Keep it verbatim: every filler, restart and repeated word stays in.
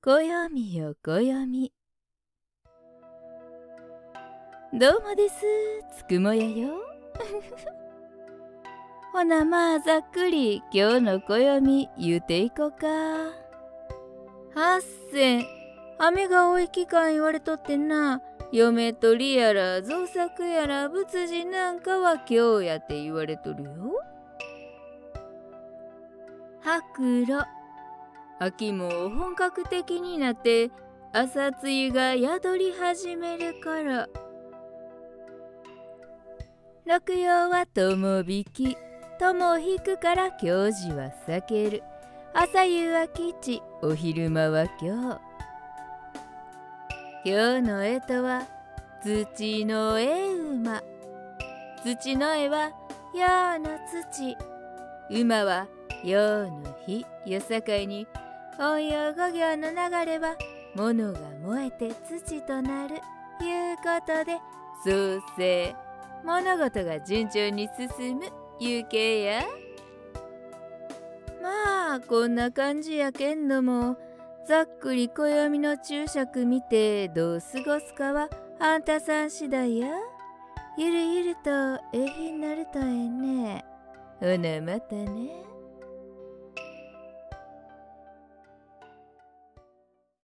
暦よ暦。どうもです、つくもやよ。ほなまあざっくり今日の暦言うていこか。はっせん、雨が多い期間言われとってな、嫁取りやら造作やら仏事なんかは今日やって言われとるよ。白露、秋も本格的になって朝露が宿り始める頃。六曜は友引き、友を引くから教授は避ける。朝夕は吉、お昼間は今日。今日の干支は土の絵馬。土の絵は陽の土。馬は陽の火よさかいに、陰陽五行の流れは物が燃えて土となるいうことで、創生、物事が順調に進むいうけや。まあこんな感じやけんども、ざっくり暦の注釈見てどう過ごすかはあんたさん次第や。ゆるゆるとええ日になるとええね。ほなまたね。